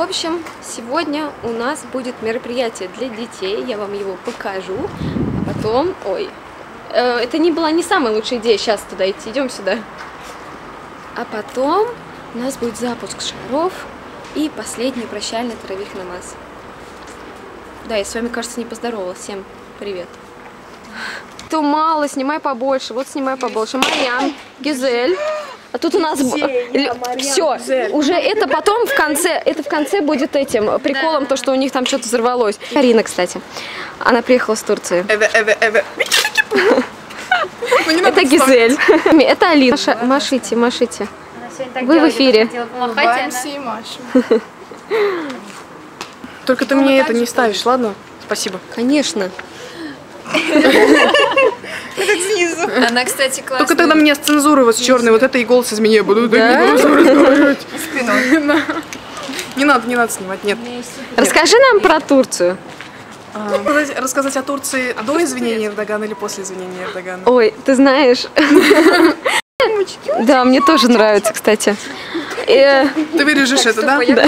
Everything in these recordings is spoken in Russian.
общем, сегодня у нас будет мероприятие для детей. Я вам его покажу. А потом... Ой, это была не самая лучшая идея сейчас туда идти. Идем сюда. А потом у нас будет запуск шаров и последний прощальный таравих намаз. Да, я с вами, кажется, не поздоровалась. Всем привет. То мало, снимай побольше. Вот снимай побольше. Марьям, Гюзель. А тут у нас все, уже это потом в конце будет этим приколом, то, что у них там что-то взорвалось. Карина, кстати, она приехала с Турции. Это Гизель. Это Алина. Машите. Вы в эфире. Только ты мне это не ставишь, ладно? Спасибо. Конечно. Снизу. Она, кстати, классная. Только тогда мне с цензурой вот с черной, вот это и голос из меня буду. Да? Спиной. Не надо снимать, нет. Расскажи нам про Турцию. Рассказать о Турции до извинения Эрдогана или после извинения Эрдогана? Ой, ты знаешь. Да, мне тоже нравится, кстати. Ты вырежешь это, да? Да.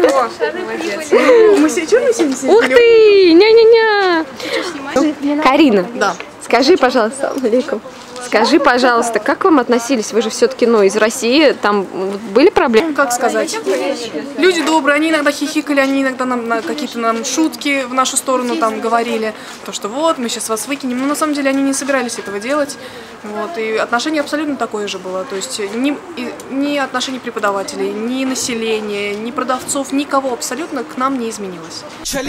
Мы все черные сидим? Ух ты! Ня-ня-ня! Карина, да. Скажи, пожалуйста, алейкум. Скажи, пожалуйста, как к вам относились? Вы же все-таки, из России, там были проблемы? Как сказать? Люди добрые, они иногда хихикали, они иногда нам какие-то шутки в нашу сторону там говорили, то что вот, мы сейчас вас выкинем, но на самом деле они не собирались этого делать, вот, и отношение абсолютно такое же было, то есть ни отношение преподавателей, ни населения, ни продавцов, никого абсолютно к нам не изменилось.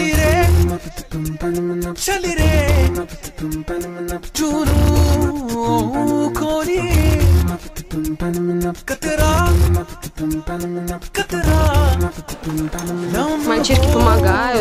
Мальчишки помогают.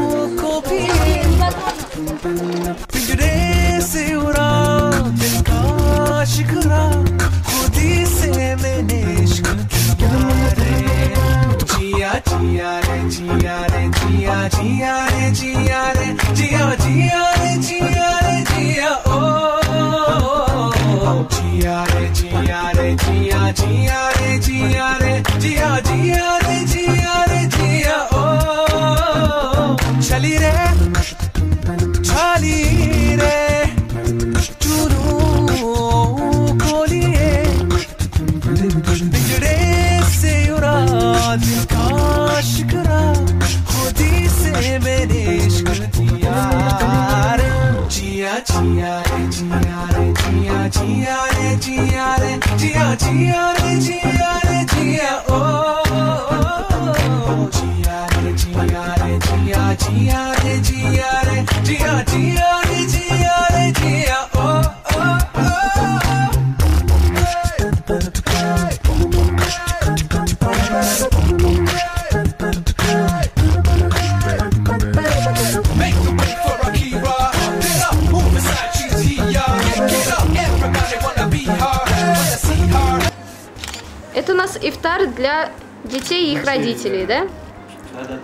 Это у нас ифтар для детей и их родителей, да? Да.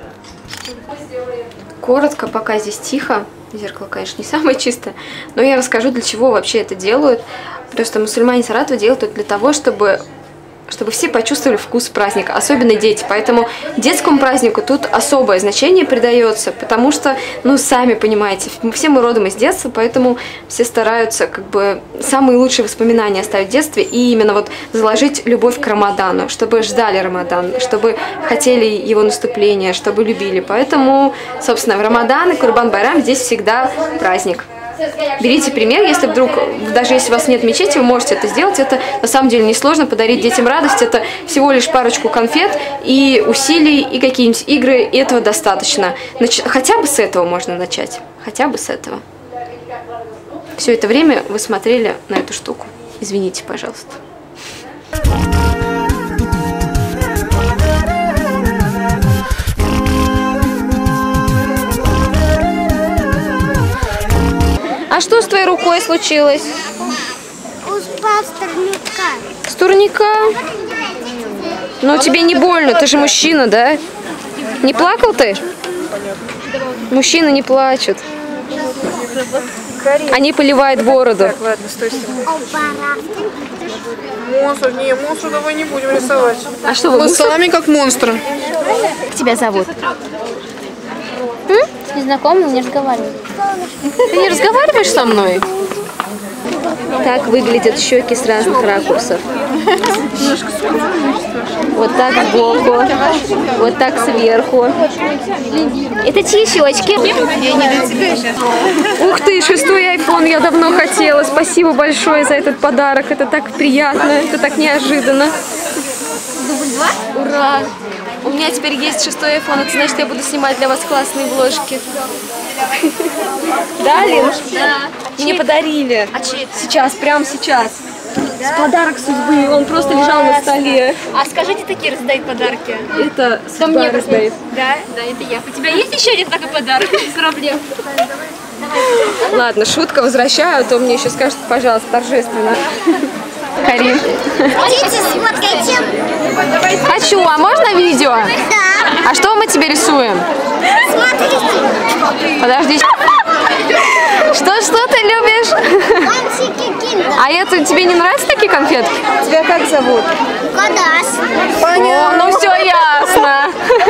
Коротко, пока здесь тихо. Зеркало, конечно, не самое чистое, но я расскажу, для чего вообще это делают. Просто мусульмане Саратова делают это для того, чтобы все почувствовали вкус праздника, особенно дети. Поэтому детскому празднику тут особое значение придается, потому что, сами понимаете, все мы родом из детства, поэтому все стараются самые лучшие воспоминания оставить в детстве и именно заложить любовь к Рамадану, чтобы ждали Рамадан, чтобы хотели его наступления, чтобы любили. Поэтому, собственно, в Рамадан и Курбан-Байрам здесь всегда праздник. Берите пример, если вдруг, даже если у вас нет мечети, вы можете это сделать. Это на самом деле несложно, подарить детям радость. Это всего лишь парочку конфет и усилий, и какие-нибудь игры, и этого достаточно. Хотя бы с этого можно начать. Хотя бы с этого. Все это время вы смотрели на эту штуку. Извините, пожалуйста. А что с твоей рукой случилось? Упал с турника. С турника? Ну, тебе не больно, ты же мужчина, да? Не плакал ты? Мужчины не плачут. Они поливают бороду. Так, ладно, стой. Монстр, не, монстра давай не будем рисовать. А что вы? Мы сами как монстры. Как тебя зовут? С незнакомым не разговариваю. Ты не разговариваешь со мной? Так выглядят щеки с разных ракурсов. Вот так сбоку, вот так сверху. Это чьи щечки? Ух ты, 6-й iPhone, я давно хотела. Спасибо большое за этот подарок. Это так приятно, это так неожиданно. Ура! У меня теперь есть 6-й iPhone, это значит, я буду снимать для вас классные вложки. Да, Лин? Да. Мне подарили. А чей это? Сейчас, прямо сейчас. Да? Подарок судьбы, он просто лежал на столе. А скажите, такие раздают подарки? Это судьба раздает. Да? Да, это я. У тебя есть еще один такой подарок? Без проблем. Ладно, шутка, возвращаю, а то мне еще скажут, пожалуйста, торжественно. Карин. Хотите сфоткайте? Хочу, а можно видео? Да. А что мы тебе рисуем? Смотрите. Подожди. Что ты любишь? Кончики киндер. А это тебе не нравятся такие конфетки? Тебя как зовут? Кадас. О, ну все ясно.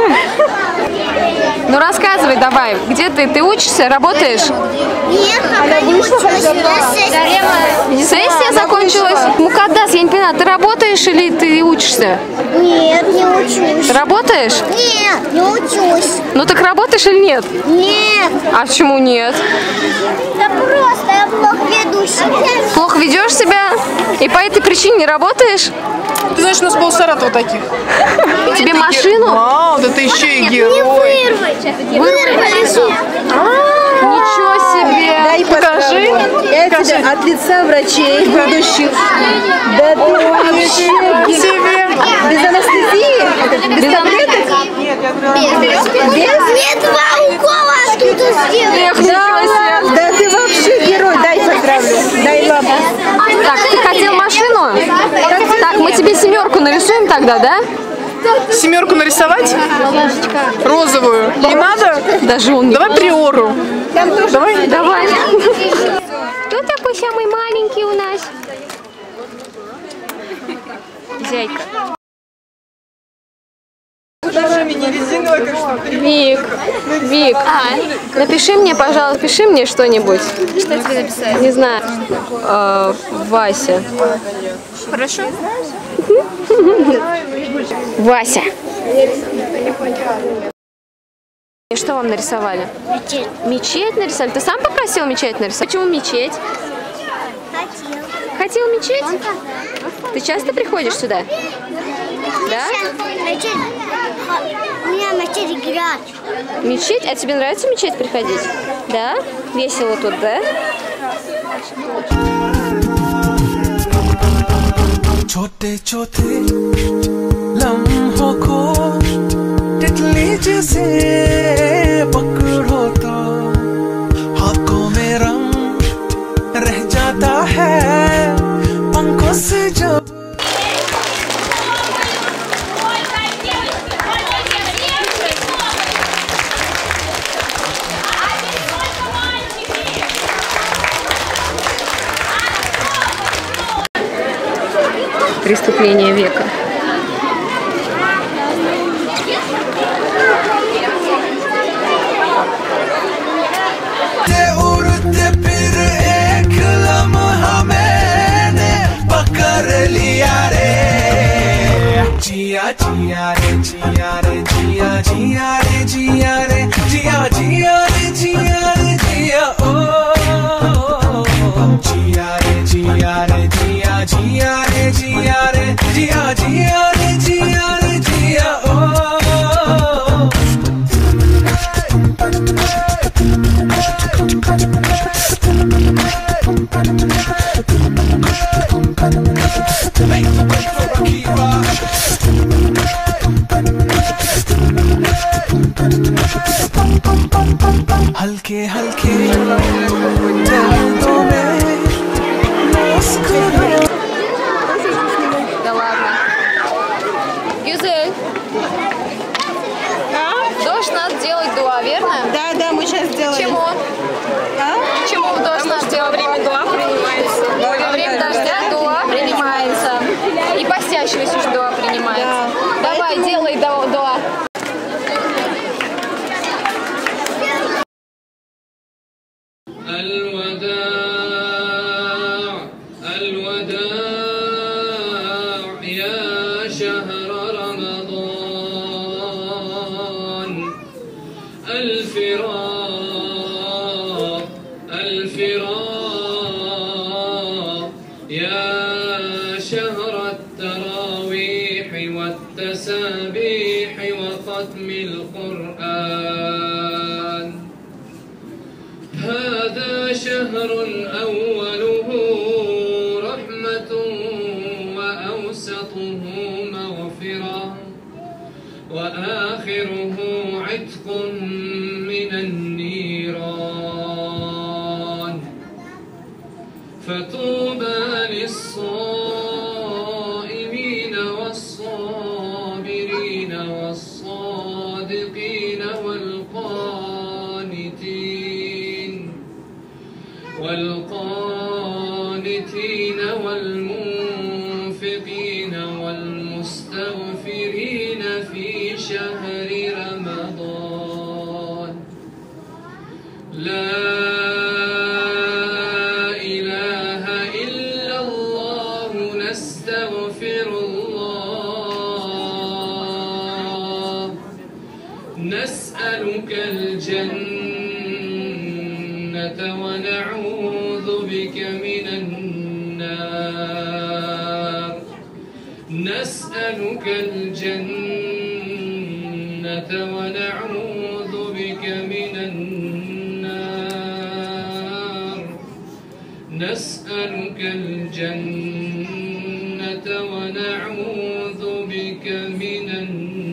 Ну рассказывай давай, где ты? Ты учишься, работаешь? Нет, пока не учусь. Сессия закончилась? Мукаддас, я не понимаю, ты работаешь или ты учишься? Нет, не учусь. Ты работаешь? Нет, не учусь. Ну так работаешь или нет? Нет. А почему нет? Да просто я плохо веду себя. Плохо ведешь себя? И по этой причине не работаешь? Ты знаешь, у нас пол Саратова таких. Тебе машину? Вау, да ты еще и Не герой. вырвать. Вырвали. Ничего себе! Дай Покажи. Я тебе от лица врачей будущих. Да ты вообще Себе. без анестезии? Без таблеток? Мне 2 укола оттуда сделали. Да ты вообще герой. Дай поздравлю. Дай лапу. Так, ты хотел машину? Так, мы тебе 7 нарисуем тогда, да? 7 нарисовать? Розовую. Не надо? Даже он не... Давай приору. Давай. Давай. Кто такой самый маленький у нас? Зайка. Вик, напиши мне, пожалуйста, пиши мне что-нибудь. Что тебе написать? Не знаю. Вася. Хорошо? Вася. И что вам нарисовали? Мечеть. Мечеть нарисовали? Ты сам попросил мечеть нарисовать? Почему мечеть? Хотел. Хотел мечеть? Ты часто приходишь сюда? Да? Мечеть. У меня мечеть играть. Мечеть? А тебе нравится в мечеть приходить? Да? Весело тут, да? छोटे-छोटे लम्हों को तितली जैसे पकड़ो तो हाथों में रंग रह जाता है पंखों से जब Преступление века. उड़ते फिर एक लम्हा मैंने पकड़ लिया रे जिया जिया रे जिया रे जिया जिया रे जिया रे जिया जिया रे जिया रे जिया ओ जिया रे जिया रे जिया जिया रे जिया रे जिया जिया रे जिया रे जिया ओ हल्के हल्के दर्दों में मुस्कुरा Да ладно. Гюзель. Дождь надо делать дуа, верно? Да, мы сейчас сделаем. Чему? Чему дождь надо يا شهر التراويح والتسابيح وختم القرآن هذا شهر أوله رحمة وأوسطه مغفرة وآخره عتق من النيران فطوبى للصائمين والصابرين والصادقين والقانتين والمنفقين والمستغفرين في شهر رمضان لا إله إلا الله نستغفر الله نسألك الجنة ونعوذ بك من النار نسألك الجنة ونعوذ بك من النار نسألك الجنة ونعوذ بك من النار